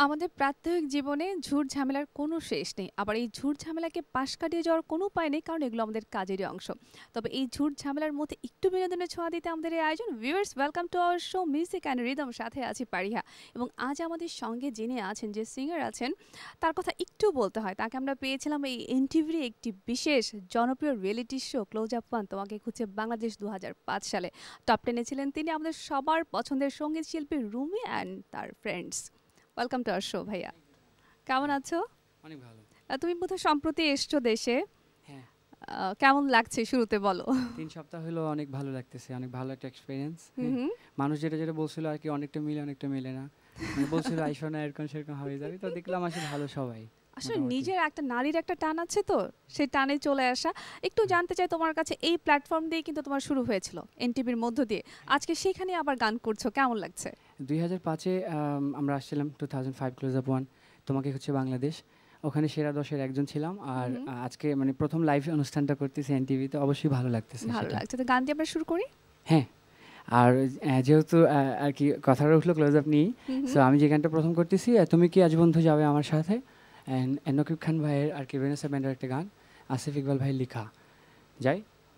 আমাদের প্রাত্যহিক জীবনে ঝুট ঝামেলার কোনো শেষ নেই, আবার এই ঝুট ঝামেলাকে পাশ কাটিয়ে যাওয়ার কোনো উপায় নেই, কারণ এগুলো আমাদের কাজেরই অংশ। তবে এই ঝুট ঝামেলার মধ্যে একটু বিনোদনের ছোঁয়া দিতে আমাদের এই আয়োজন। Viewers, welcome to our show music and rhythm. সাথে আছি পারিহা, এবং আজ আমাদের সঙ্গে যিনি আছেন, যে সিঙ্গার আছেন, তার কথা একটু বলতে হয়। তাকে আমরা পেয়েছিলাম এই এনটিভির একটি বিশেষ জনপ্রিয় reality show close up one তোমাকে খুঁজছে বাংলাদেশ 2005 সালে। টপ 10-এ ছিলেন তিনি, আমাদের সবার পছন্দের সঙ্গীত শিল্পী রুমি অ্যান্ড তার friends. Welcome to our show ভাইয়া, কেমন আছো? অনেক ভালো। তুমি বোধহয় সম্প্রতি এসছো দেশে। হ্যাঁ। কেমন লাগছে শুরুতে বলো? 3 সপ্তাহ হলো, অনেক ভালো লাগতেছে, অনেক ভালো একটা এক্সপেরিয়েন্স। মানুষ যেটা বলছিল আর কি, অনেকটা মিলে না, মানে বলছিল আইসো না, এরকম সেরকম হয়ে যাবে, তো দেখলাম আসলে ভালো সবাই। আসলে নিজের একটা নারীর একটা টান আছে, তো সেই টানে চলে আসা। একটু জানতে চাই তোমার কাছে, এই প্ল্যাটফর্ম দিয়ে কিন্তু তোমার শুরু হয়েছিল এনটিভির মধ্য দিয়ে, আজকে সেখানে আবার গান করছো, কেমন লাগছে? 2005-এ আমরা আসছিলাম 2005 ক্লোজ আপ ওয়ান তোমাকে হচ্ছে বাংলাদেশ, ওখানে সেরা 10-এর একজন ছিলাম। আর আজকে মানে প্রথম লাইভ অনুষ্ঠানটা করতেছি এনটিভিতে, অবশ্যই ভালো লাগতেছে। ভালো লাগছে, তো গান দিয়ে আমরা শুরু করি। হ্যাঁ, আর যেহেতু আর কি কথাটা উঠলো ক্লোজ আপ নিয়ে, সো আমি যে গানটা প্রথম করতেছি, তুমি কি আজ বন্ধু যাবে আমার সাথে, নকিব খান ভাইয়ের আর কি ভেনেসা ব্যান্ডের একটা গান, আসিফ ইকবাল ভাইয়ের লেখা। যাই।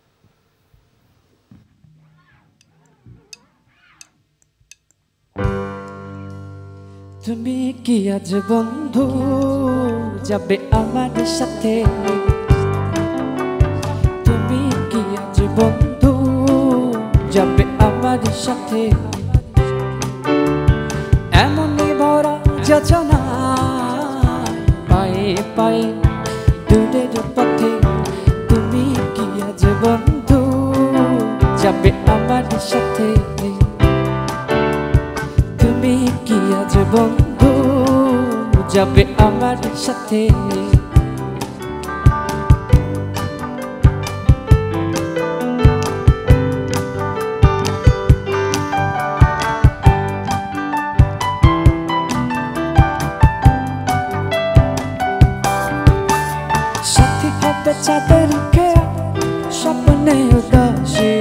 তুমি কি আজ বন্ধু যাবে আমার সাথে, তুমি কি আজ বন্ধু যাবে আমার সাথে, এমনই ভরা যোজনা পায়ে পায়ে দূরের পথে, তুমি কি আজ বন্ধু যাবে আমার সাথে, তুমি কি আজ বন্ধু যাবে আমার সাথে, সাথী হবে চাঁদের খেয়া স্বপ্নে উদাসী,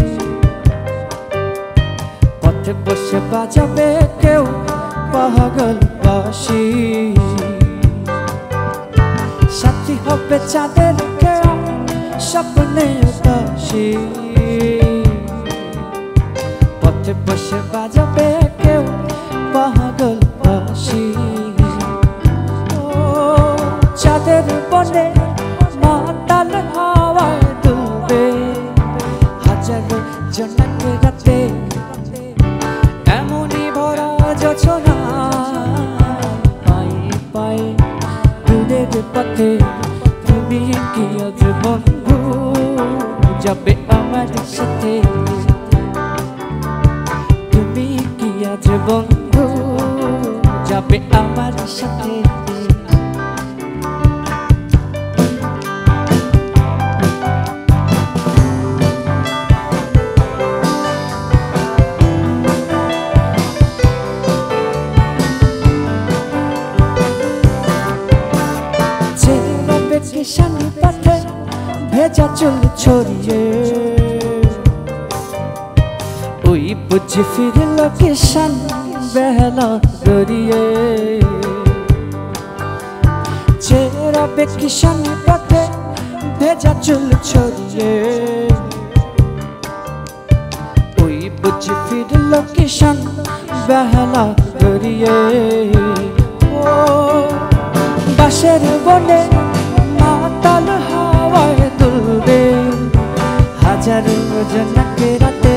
পথে বসে বাজাবে কেউ পাগল বাঁশি, সাথী হবে চাঁদের খেয়া স্বপ্নে উদাসী, পথে বসে বাজাবে কেউ পাগল বাঁশি, চাঁদের বনে মাতাল হাওয়ায় দুলবে হাজারো জোনাকি রাতে, এমনই ভরা যোজনা পায়ে পায়ে দূরের পথে, তুমি কি আজ বন্ধু যাবে আমার সাথে, তুমি কি আজ বন্ধু যাবে আমার সাথে, কিষান পথে ভেজা চুল ছড়িয়ে, ওই বুঝি ফিরল কিষান বেহলা দরিয়ে, চেরাবে কিষান পথে ভেজা চুল ছড়িয়ে, ওই বুঝি ফিরল কিষান বেহলা দরিয়ে, ও বাঁশের বনে মাতাল হাওয়ায় দুলবে হাজারো জোনাকি রাতে,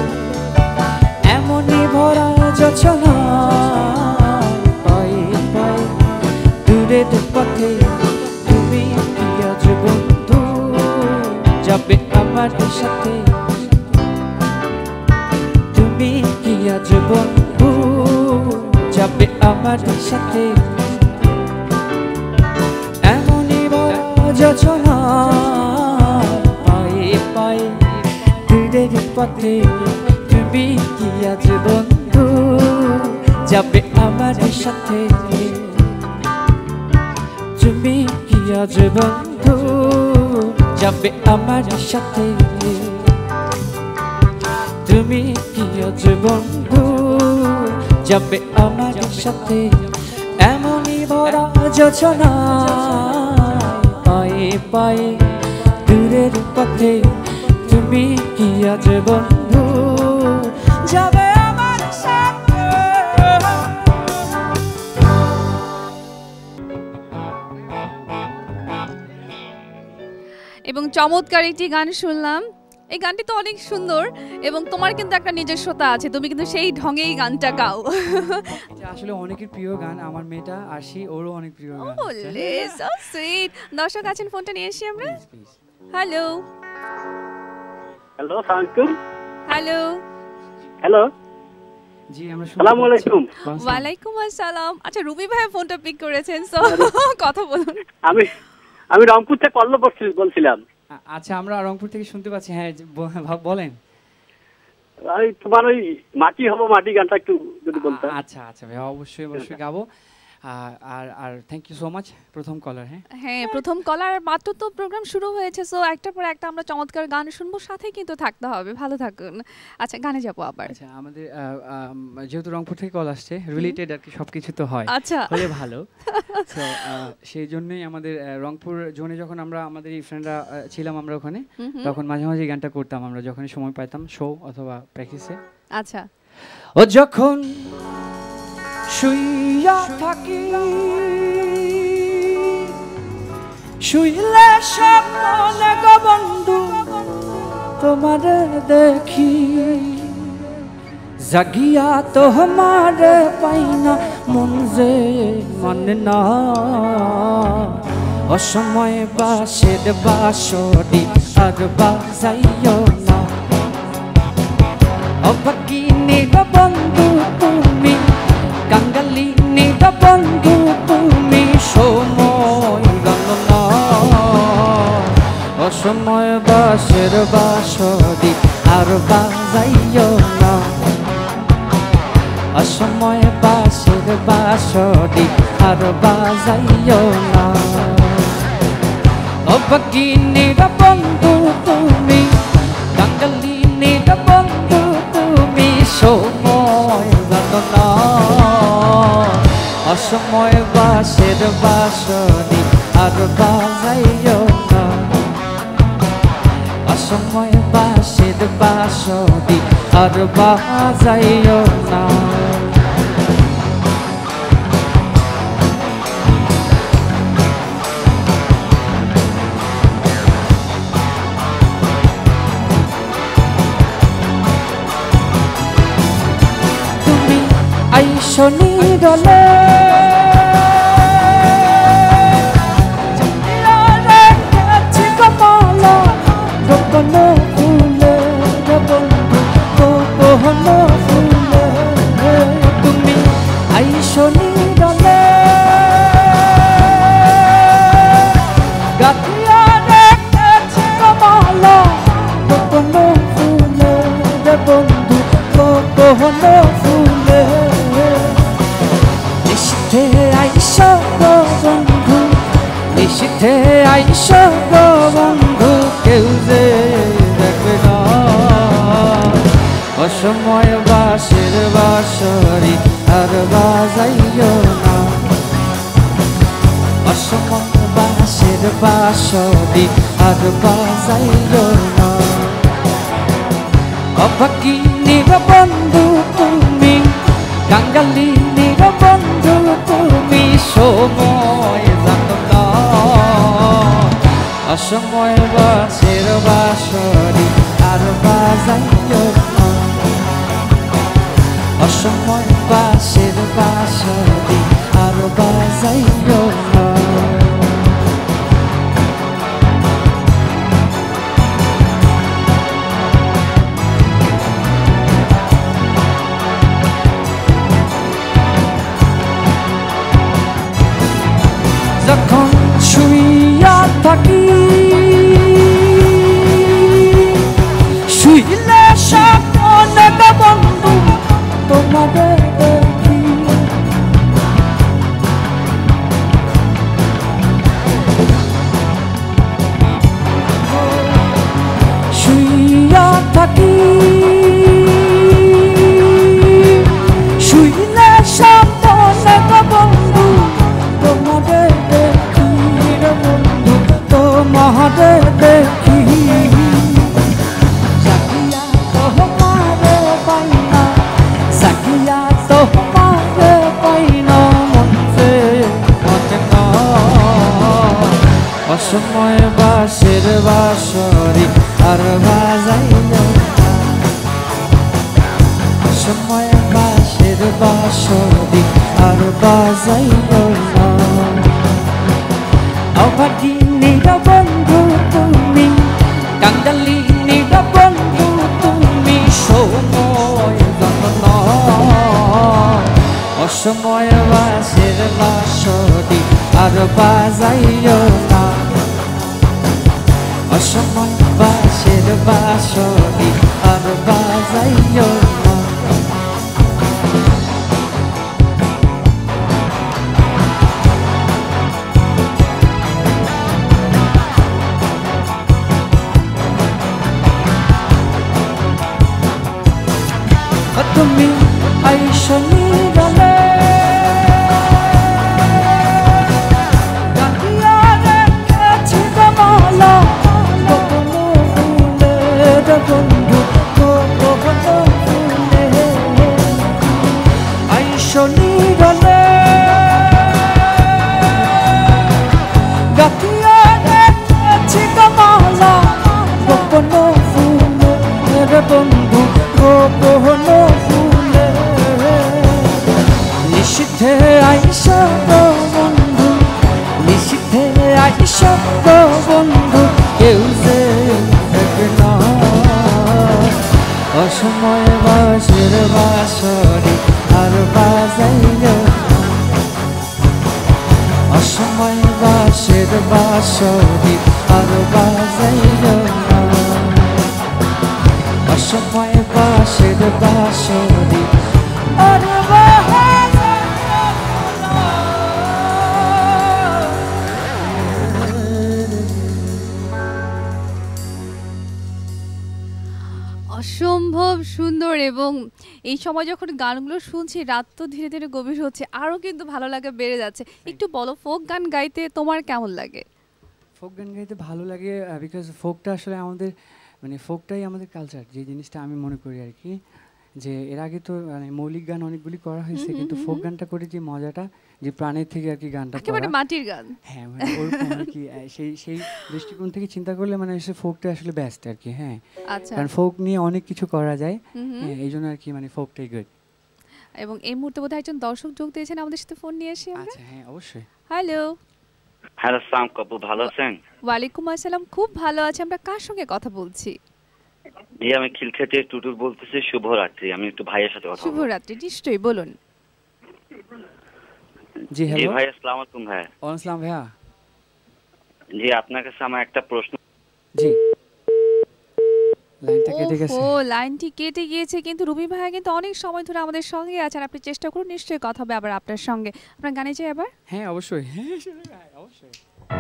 এমনই ভরা যোজনা পায়ে পায়ে দূরের পথে, তুমি কি আজ বন্ধু যাবে আমার সাথে, তুমি কি আজ বন্ধু যাবে আমার সাথে, যোজনা পায়ে পায়ে দূরের পথে, তুমি কি আজ বন্ধু যাবে আমার সাথে, তুমি কি আজ বন্ধু যাবে আমার সাথে, তুমি কি আজ বন্ধু যাবে আমার সাথে, এমনই ভরা যোচনা পায়ে পায়ে দূরের পথে তুমি কি আজ বন্ধু যাবে আমার সাথে। এবং চমৎকার একটি গান শুনলাম। এই গানটি তো অনেক সুন্দর এবং তোমার কিন্তু একটা নিজস্বতা আছে, তুমি কিন্তু সেই ঢঙেই গানটা গাও। আসলে অনেকের প্রিয় গান, আমার মেয়েটা আশি ওরও অনেক প্রিয় গান। ওলে সো সুইট। দর্শক আছেন, ফোনটা নিয়ে আসি আমরা। হ্যালো হ্যালো, সালাম। হ্যালো হ্যালো, জি আমরা আসসালামু আলাইকুম। ওয়ালাইকুম আসসালাম। আচ্ছা, রুমি ভাই ফোনটা পিক করেছেন, সো কথা বলুন। আমি রংপুর থেকে পল্লব বলছিলাম। আচ্ছা, আমরা রংপুর থেকে শুনতে পাচ্ছি। হ্যাঁ বলেন। তোমার ওই মাটি হবো মাটি গানটা একটু যদি বলতেন। আচ্ছা আচ্ছা ভাই, অবশ্যই গাবো। আর থ্যাংক ইউ সো মাচ। প্রথম কলার। হ্যাঁ, প্রথম কলার। মাত্র তো প্রোগ্রাম শুরু হয়েছে, সো একটার পর একটা আমরা চমৎকার গান শুনবো, সাথে কিন্তু থাকতে হবে। ভালো থাকুন। আচ্ছা, গানে যাবো আবার। আচ্ছা, আমাদের যেহেতু রংপুর থেকে কল আসছে, রিলেটেড আর কি সবকিছু তো হয়, আচ্ছা হলে ভালো। তো সেই জন্যই আমাদের রংপুর জোনে যখন আমরা আমাদের এই ফ্রেন্ডরা ছিলাম, আমরা ওখানে তখন মাঝে মাঝে গানটা করতাম আমরা যখনই সময় পাইতাম, শো অথবা প্র্যাকটিসে। আচ্ছা। ও যখন শুইয়া থাকি, শুইলে স্বপ্নে গো বন্ধু তোমার দেখি, জাগিয়া তোমার পাই না, মন যে মানে না, অসময় বাসের বাঁশরি আর বাজাইও না, অভাগিনী গো বন্ধু তুমি, কাঙ্গালিনী গো বন্ধু তুমি, সময় গেল না, অসময় বাসের বাঁশরি আর বাজাইও না, অসময় বাসের বাঁশরি আর বাজাইও না, অভাগিনী গো বন্ধু তুমি, কাঙ্গালিনী গো বন্ধু তুমি, সময় গেল না, অসময় বাসের বাঁশরি আর বাজাইও না, অসময় বাসের বাঁশরি আর বাজাইও না। তুমি আইসনি গলে গোপন ফুলে বন্ধু, গোপন ফুলে, তুমি আইসনি গলে গাথিয়া রেখেছি কমল, গোপন ফুলে বন্ধু, গোপন ফুলে, নিশিথে আইস গো বন্ধু, নিশিথে আইস গো বন্ধু, কেউ যে দেখবে না, অসময় বাসের বাঁশরি আর বাজাইও না, অসময় বাসের বাঁশরি আর বাজাইও না, অভাগিনী গো বন্ধু তুমি, কাঙ্গালিনী গো বন্ধু তুমি, সময় জানো না, অসময় বাসের বাঁশরি আর বাজাইও না, অসময় বাসের বাঁশরি আর বাজাইও না। যখন শুইয়া থাকি, শুইলে স্বপ্নে গো বন্ধু তোমার দেখি, অসময় বাঁশের বাঁশরি আর বাজাইও না অসময় বাঁশের বাঁশরি আর বাজাইও না অভাগিনীরা বন্ধু তুমি কাঙ্গালিনীরা বন্ধু তুমি সময় জানো না অসময় বাঁশের বাঁশরি আর বাজাইও না অসময় বাঁশের বাঁশরি আর বাজাইও না তুমি আইসো নিরালে বন্ধু আইসো নিরালে গাতিয়া রেখেছি কমলা গোপন ফুলের বন্ধু গোপন ফুলে নিষিদ্ধে আইসো বন্ধু নিষিদ্ধে আইসো বন্ধু কেউ যে না অসময় বাঁশের বাঁশরি আর বাজাইও অসময় বাঁশের বাঁশরি আর বাজাইও না অসময় বাঁশের বাঁশরি আর অসম্ভব সুন্দর। এবং এই সময় যখন গানগুলো শুনছি রাত তো ধীরে ধীরে গভীর হচ্ছে, আরও কিন্তু ভালো লাগে বেড়ে যাচ্ছে। একটু বলো, ফোক গান গাইতে তোমার কেমন লাগে? ফোক গান গাইতে ভালো লাগে বিকজ ফোকটা আসলে আমাদের মানে ফোকটাই আমাদের কালচার, যে জিনিসটা আমি মনে করি আর কি। যে এর আগে তো মানে মৌলিক গান অনেকগুলি করা হয়েছে, কিন্তু ফোক গানটা করে যে মজাটা, যে প্রাণের থেকে আর কি গানটা একেবারে মাটির গান, হ্যাঁ মানে ওরকম আর কি। সেই দৃষ্টিকোণ থেকে চিন্তা করলে মানে ফোকটা আসলে বেস্ট আর কি। হ্যাঁ, কারণ ফোক নিয়ে অনেক কিছু করা যায়, এই জন্য আর কি মানে ফোকটাই গুড। এবং এই মুহূর্তে বোধহয় একজন দর্শক যোগ দিয়েছেন আমাদের সাথে, ফোন নিয়ে এসে আমরা। আচ্ছা, হ্যাঁ অবশ্যই। হ্যালো। হ্যালো সালাম কাপু, ভালো আছেন? ওয়ালাইকুম আসসালাম, খুব ভালো আছি। আমরা কার সঙ্গে কথা বলছি? জি, আমি খিলক্ষেতে টুটুর বলতেছি। শুভরাত্রি। আমি একটু ভাইয়ের সাথে কথা বলবো। শুভরাত্রি, নিশ্চয়ই বলুন। জি হ্যালো। জি ভাই, আসসালামু আলাইকুম ভাই। ওয়ালাইকুম আসসালাম ভাইয়া। জি, আপনার কাছে আমার একটা প্রশ্ন। জি, লাইনটা কেটে গেছে। ও, লাইনটি কেটে গিয়েছে, কিন্তু রুমি ভাইয়া কিন্তু অনেক সময় ধরে আমাদের সঙ্গে আছেন। আপনি চেষ্টা করুন, নিশ্চয়ই কথা হবে আবার আপনার সঙ্গে। আপনার গানে যাই আবার। হ্যাঁ অবশ্যই, হ্যাঁ অবশ্যই।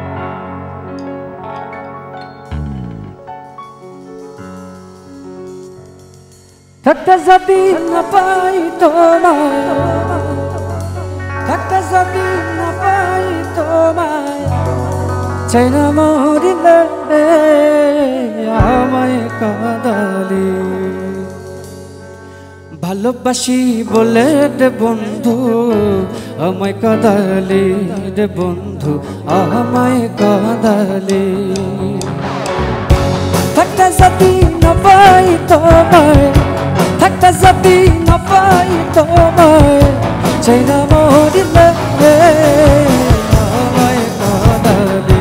থাকতে যদি না পাই তোমায়, থাকতে যদি না পাই তোমায়, চাই না মরিলে আমায় কাঁদালি। ভালোবাসি বলে রে বন্ধু আমায় কাঁদালি, রে বন্ধু আমায় কাঁদালি। থাকতে যদি না পাই তোমায়, থাকতে যদি না পাই তোমায়, চাই না মরিলে আমায় কাঁদালি।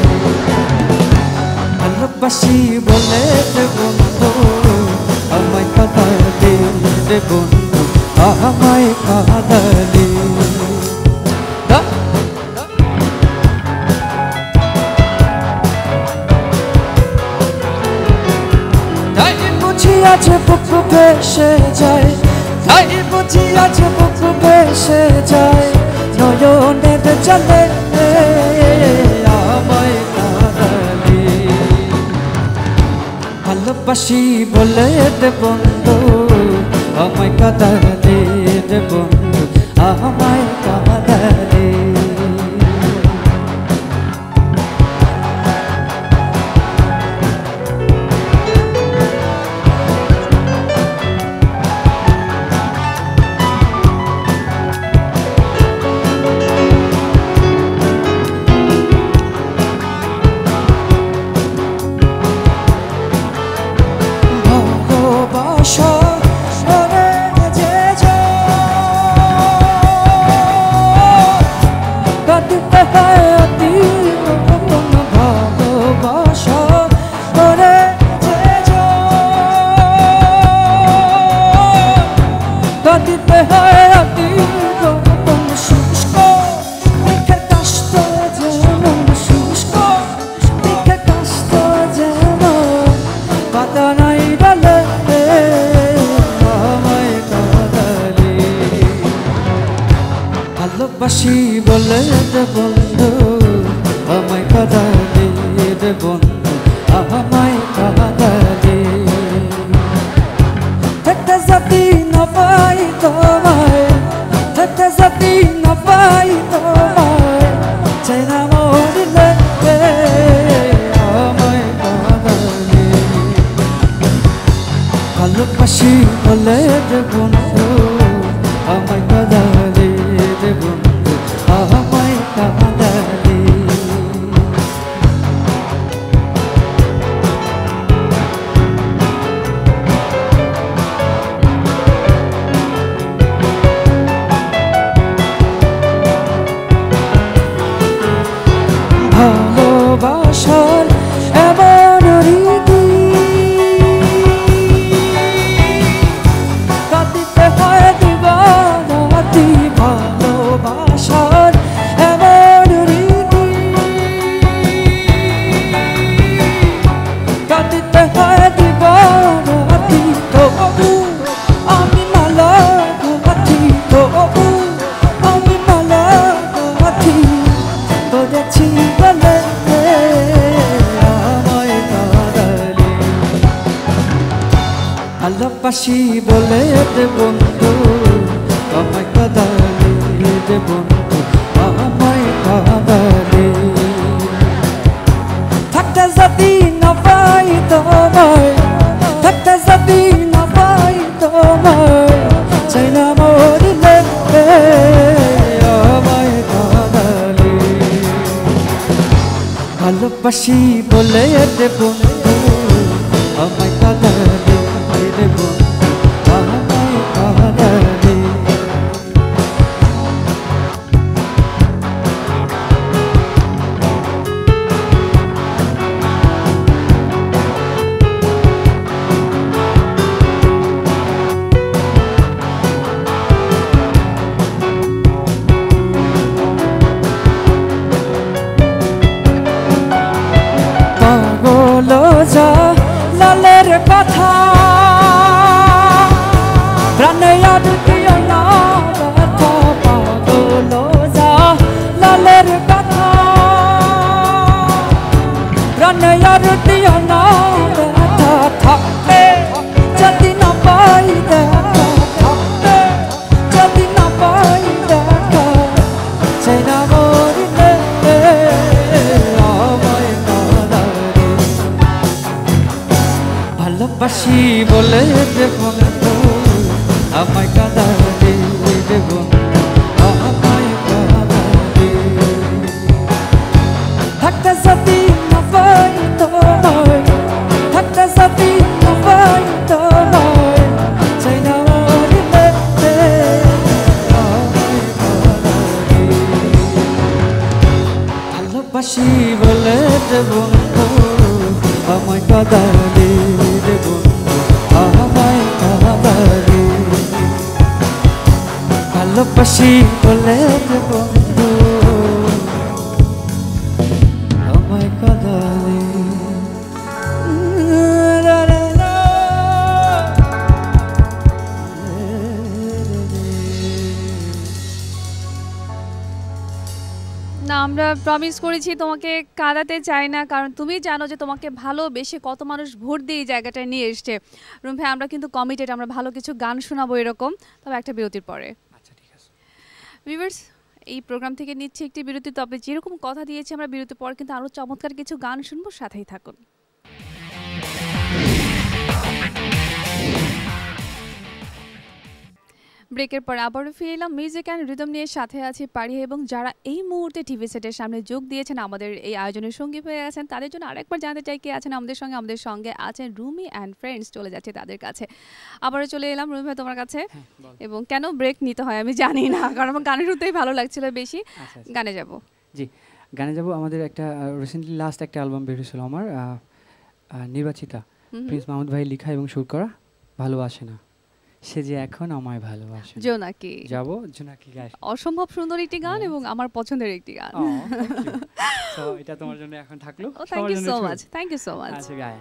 ভালোবাসি বলে রে বন্ধু আমায় কাঁদালি, রে বন্ধু আমায় কাঁদালি। তাই বুঝি আছে বুক ভেসে যায়, তাই বুঝি আছে বুক ভেসে যায়, নয়নের জলে আমায় কাঁদালি। ভালোবাসি বলে রে বন্ধু আমায় কাঁদালি, রে বন্ধু আমায় কাঁদালি। ভালোবাসি বলে রে বন্ধু আমায় কাঁদালে রে বন্ধু আমায় কাঁদালে থাকতে যদি না পাই তোমায় থাকতে যদি না পাই তোমায় চাই না মরিলে আমায় কাঁদালে ভালোবাসি বলে রে বন্ধু আমায় কাঁদালে রে বন্ধু আমায় কাঁদালে ভালোবাসার এমন রীতি কাঁদিতে হয় দিবারাতি ভালোবাসার এমন রীতি কাঁদিতে হয় দিবারাতি তবু আমি মালা গাথি তবু আমি মালা গাথি করেছি বলে আমায় কাঁদালে ভালোবাসি বলে রে বন্ধু আমায় কাঁদালে রে বন্ধু আমায় কাঁদালে থাকতে যদি না পাই তোমায় থাকতে যদি না পাই তোমায় চাই না মরিলে আমায় কাঁদালে ভালোবাসি বলে রে বন্ধু আমায় কাঁদালে রে বন্ধু আমায় কাঁদালে পাগল যা লালের কথা প্রাণে আর দিও না ব্যথা পাগল যা লালের কথা প্রাণে আর দিও না ব্যথা থাকতে যদি না পাই দেখা থাকতে যদি না পাই দেখা চাই না মরিলে আমায় কাঁদালে ভালোবাসি বলে রে বন্ধু আমায় কাঁদালে রে বন্ধু আমায় কাঁদালে থাকতে যদি না পাই তোমায় থাকতে যদি না পাই তোমায় চাই না মরিলে আমায় কাঁদালে ভালোবাসি বলে রে বন্ধু আমায় কাঁদালে রে বন্ধু আমায় কাঁদালে ভালোবাসি বলে রে বন্ধু আমায় কাঁদালে লা লা লা। না আমরা প্রমিস করেছি তোমাকে কাঁদাতে চাই না, কারণ তুমি জানো যে তোমাকে ভালোবেসে কত মানুষ ভোট দিয়ে এই জায়গাটায় নিয়ে এসছে। রুম ভাই আমরা কিন্তু কমিটেড, আমরা ভালো কিছু গান শোনাবো এরকম, তবে একটা বিরতির পরে। আচ্ছা ঠিক আছে ভিউয়ার্স এই প্রোগ্রাম থেকে নিচ্ছি একটি বিরতি, তবে যেরকম কথা দিয়েছি আমরা বিরতির পর কিন্তু আরও চমৎকার কিছু গান শুনবো, সাথেই থাকুন। ব্রেকের পর আবারও ফিরে এলাম মিউজিক অ্যান্ড রিদম নিয়ে, সাথে আছি পারিয়া, এবং যারা এই মুহূর্তে টিভি সেটের সামনে যোগ দিয়েছেন আমাদের এই আয়োজনের সঙ্গী হয়ে আছেন, তাদের জন্য আরেকবার জানতে চাই কে আছেন আমাদের সঙ্গে। আমাদের সঙ্গে আছেন রুমি অ্যান্ড ফ্রেন্ডস, চলে যাচ্ছে তাদের কাছে। আবারও চলে এলাম রুমি ভাই তোমার কাছে। এবং কেন ব্রেক নিতে হয় আমি জানি না, কারণ আমার গানের শুনতেই ভালো লাগছিল বেশি। গানে যাব। জি গানে যাব। আমাদের একটা রিসেন্টলি লাস্ট একটা অ্যালবাম বেরিয়েছিল আমার, নির্বাচিতা, প্রিন্স মাহমুদ ভাই লেখা এবং সুর করা, ভালোবাসে না সে যে এখন আমায় ভালোবাসে। জোনাকি যাব জোনাকি গায়, অসম্ভব সুন্দর একটি গান এবং আমার পছন্দের একটি গান। সো এটা তোমার জন্য এখন থাকলো। Thank you so much, thank you so much. আচ্ছা গায়।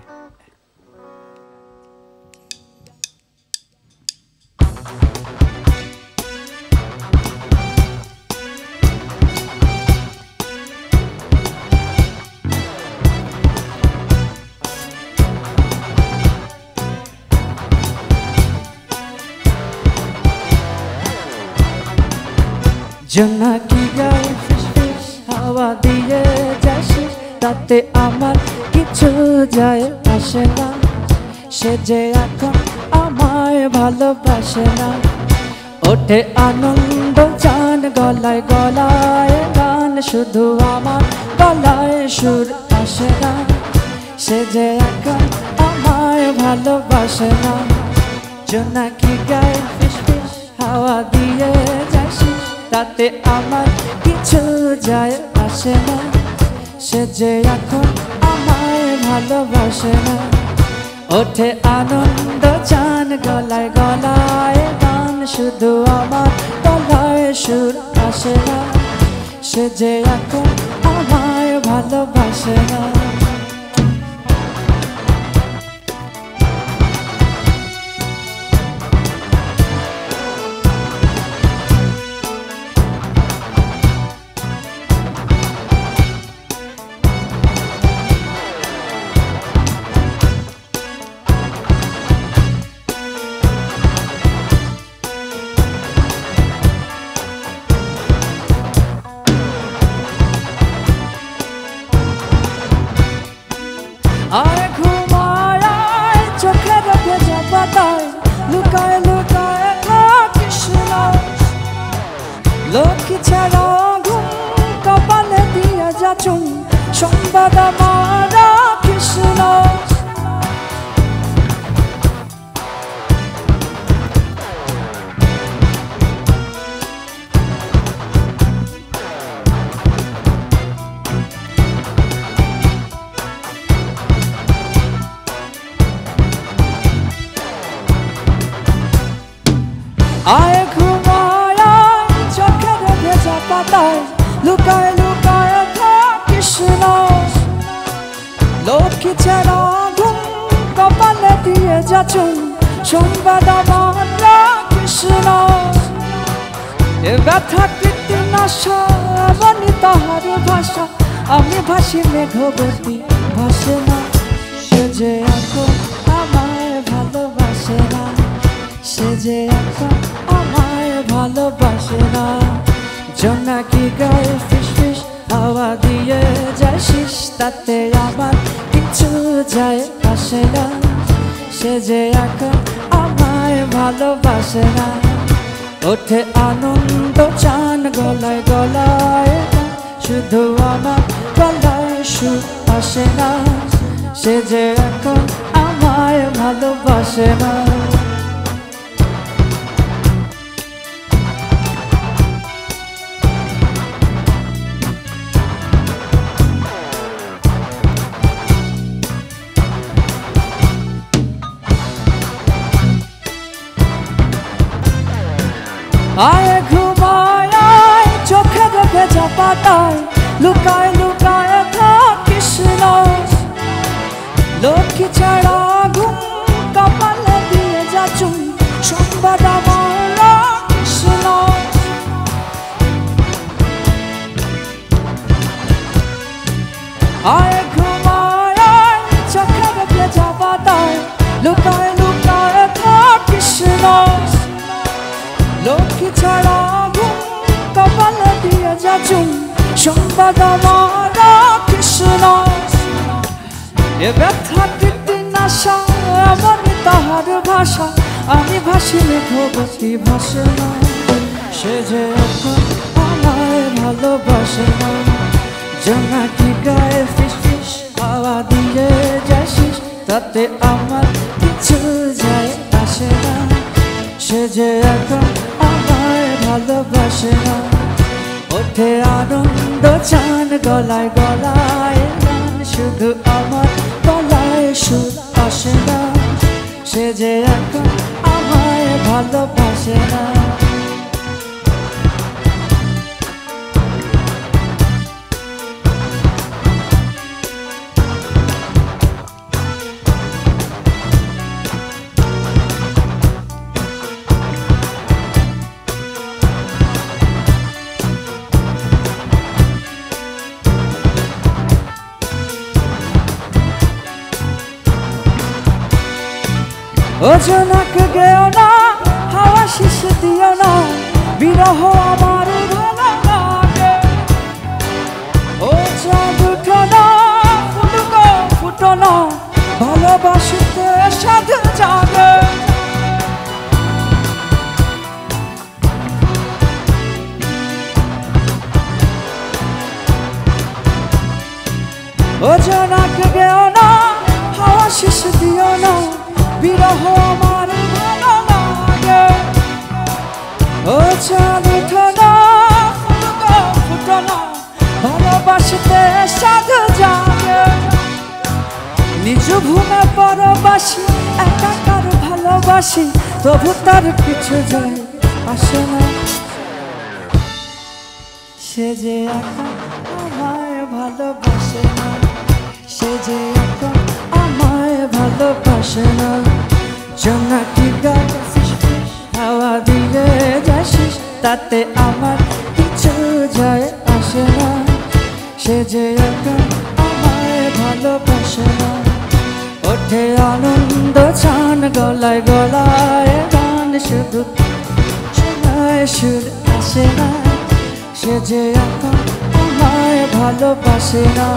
জোনাকি গায়ে ফিসফিস হাওয়া দিয়ে যাসিস তাতে আমার কিছু যায় আসে না সে যে এখন আমায় ভালোবাসে না ওঠে আনন্দ চান গলায় গলায় গান শুধু আমার গলায় সুর আসে না সে যে এখন আমায় ভালোবাসে না জোনাকি গায়ে ফিসফিস হাওয়া দিয়ে যাসিস তাতে আমার কিছু যায় আসে না সে যে এখন আমায় ভালোবাসে না ওঠে আনন্দ চান গলায় গলায় গান শুধু আমার গলায় সুর আসে না সে যে এখন আমায় ভালোবাসে না আয় ঘুমায় চোখের ভেজা পাতায় লুকায় লুকায় থাকিস না লক্ষ্মী ছাড়া ঘুম কপালে দিয়ে যাচুন সংবাদ আমার রাখিস না আয় ঘুমায় চোখের ভেজা পাতায় লুকায় লুকায় থাকিস না লক্ষ্মী ছাড়া ঘুম কপালে দিয়ে যাচুন সংবাদ আমার রাখিস না এ ব্যথা কীর্তি নাশা বনি তাহার ভাষা আমি ভাসি মেঘবতী ভাসে না সে যে এখন আমায় ভালোবাসে না সে যে এখন আমায় ভালোবাসে না জোনাকি গায়ে ফিসফিস হাওয়া দিয়ে যাসিস তাতে আমার কিছু যায় আসে না সে যে এখন আমায় ভালোবাসে না ওঠে আনন্দ চান গলায় গলায় শুধু আমার গলায় সুর আসে না সে যে এখন আমায় ভালোবাসে না আয় ঘুমায় চোখে ভেজা পাতায় লুকায় লুকায় থাকিস না লক্ষ্মী ছাড়া ঘুম কপালে দিয়ে যাচুন সংবাদ আমার রাখিস না আয় ঘুমায় চোখে ভেজা পাতায় লুকায় লুকায় থাকিস না লক্ষ্মী ছাড়া ঘুম কপালে দিয়ে যাচুন সংবাদ আমার রাখিস না এ ব্যথা কীর্তি নাশা বনি তাহার ভাষা আমি ভাসি মেঘবতী ভাসে না সে যে এখন আমায় ভালোবাসে না জোনাকি গায়ে ফিসফিস হাওয়া দিয়ে যাসিস তাতে আমার কিছু যায় আসে না সে যে এখন আমায় ভালোবাসে না ওঠে আনন্দ চান গলায় গলায় গান শুধু আমার গলায় সুর আসে না সে যে এখন আমায় ভালোবাসে না ও জোনাক গেও না হাওয়া শিশে দিও না বিরহ আমার ভালো ও জনাক গেও না হাওয়া শেষ দিও না বিরহ আমার ভালো লাগে ও চাঁদ ওঠো না ফুটো না ভালোবাসতে সাধু জাগে নিজ ভূমে পরবাসী একাকার ভালোবাসি তবু তার কিছু যায় আসে না সে যে একা আমায় ভালোবাসে না সে যে একা আমায় ভালোবাসে না জোনাকি গাছিস হাওয়া দিয়ে যাসিস তাতে আমার কিছু যায় আসে না সে যে একা আমায় ভালোবাসে না ওঠে আনন্দ চান গলায় গলায় গান শুধু শোনায় সুর আসে না সে যে একা আমায় ভালোবাসে না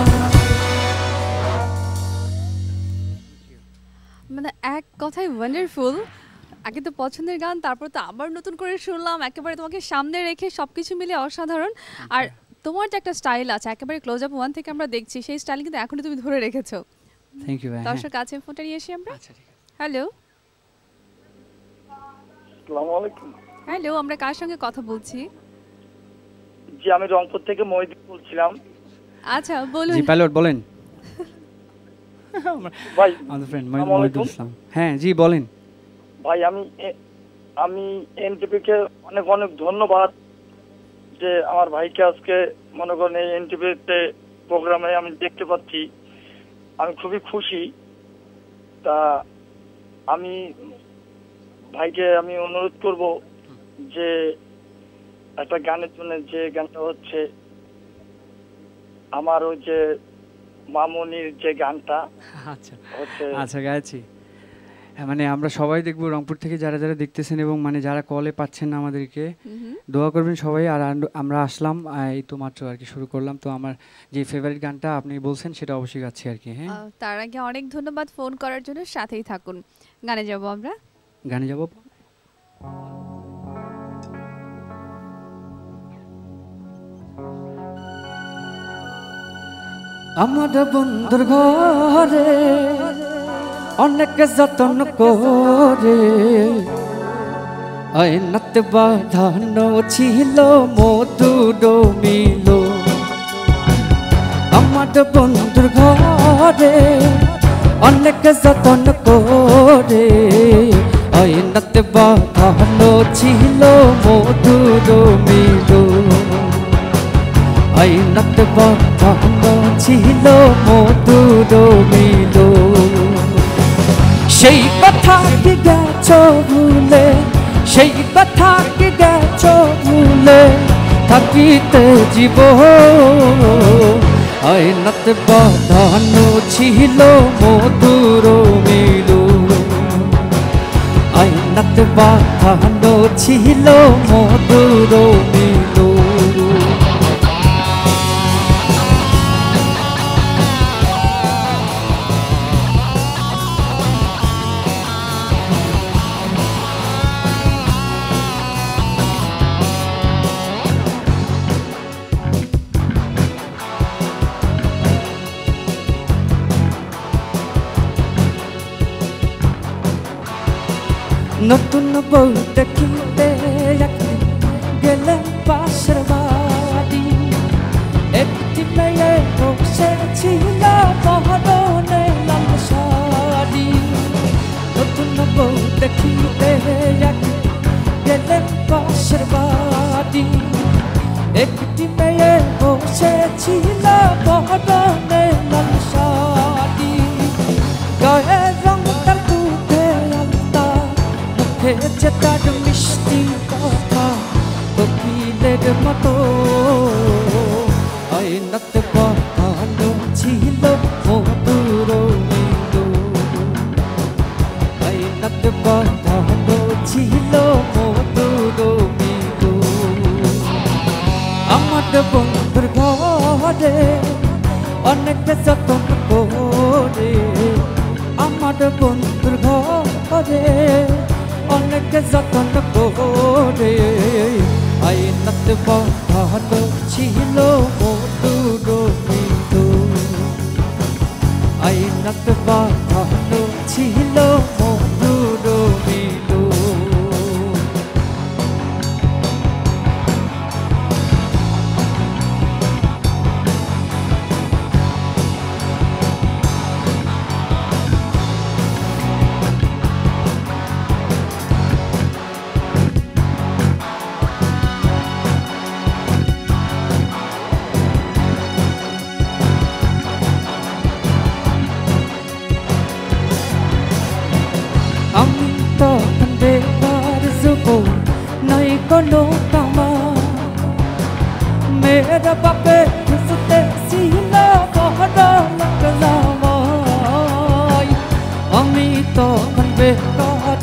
মানে এক কথাই ওয়ান্ডারফুল আগে তো পছন্দের গান তারপর তো আবার নতুন করে শুনলাম একেবারে তোমাকে সামনে রেখে সবকিছু মিলে অসাধারণ আর তোমার যে একটা স্টাইল আছে একেবারে ক্লোজ আপ 1 থেকে আমরা দেখছি সেই স্টাইল কিন্তু এখনো তুমি ধরে রেখেছো থ্যাংক ইউ ভাই দর্শক কাছে ফোনটা নিয়ে এসে আমরা আচ্ছা ঠিক আছে হ্যালো আসসালামু আলাইকুম হ্যালো আমরা কার সঙ্গে কথা বলছি জি আমি রংপুর থেকে মহিদুল বলছিলাম আচ্ছা বলুন জি পাইলট বলেন ভাই আমাদের ফ্রেন্ড আসসালামু মহিদুল আলাইকুম। ইসলাম হ্যাঁ জি বলেন ভাই আমি এনটিভি কে অনেক অনেক ধন্যবাদ যে আমার ভাইকে আজকে মনে করেন এই এনটিভিতে প্রোগ্রামে আমি দেখতে পাচ্ছি আমি খুবই খুশি তা আমি ভাইকে আমি অনুরোধ করব যে একটা গানের জন্য যে গানটা হচ্ছে আমার ওই যে মামুনির যে গানটা আচ্ছা হচ্ছে আচ্ছা গাইছি মানে আমরা সবাই দেখবো রংপুর থেকে যারা যারা দেখতেছেন এবং মানে যারা কলে পাচ্ছেন না আমাদেরকে দোয়া করবেন সবাই আর আমরা আসলাম এই তো মাত্র আর কি শুরু করলাম তো আমার যে ফেভারিট গানটা আপনি বলছেন সেটা অবশ্যই গাচ্ছি আর কি হ্যাঁ তার আগে অনেক ধন্যবাদ ফোন করার জন্য সাথেই থাকুন গানে যাব আমরা গানে যাব আমার বন্ধুর ঘরে অনেক যত্ন করে আয়নাত বাঁধানো ছিল মধুর মিল আমার বন্ধুর ঘরে অনেক যত্ন করে আয়নাত বাঁধানো ছিল মধুর মিল আয়নাত বাঁধানো ছিল মধুর মিল সেই কথা কি গেছো ভুলে সেই কথা কি গেছো ভুলে থাকিতে জীব আয়নাত বাঁধানো ছিল মধুর মিল আয়নাত বাঁধানো ছিল মধুর মিল নতুন বউ দেখিতে একদিন গেলেন পাশের বাড়ি একটি মেয়ে বসেছিল পরনে লাল শাড়ি নতুন বউ দেখিতে একদিন গেলেন পাশের বাড়ি একটি মেয়ে বসেছিল পরনে লাল শাড়ি গায়ে রং তার বুকে আলতা মুখে তার মিষ্টি কথা কোকিলের মতো আয়নাত বাঁধানো ছিল মধুর মিল আয়নাত বাঁধানো ছিল মধুর মিল আমার বন্ধুর ঘরে অনেক যত্ন করে আমার বন্ধুর ঘরে অনেক যত্ন করে আয়নাত বাঁধানো ছিল মধুর মিল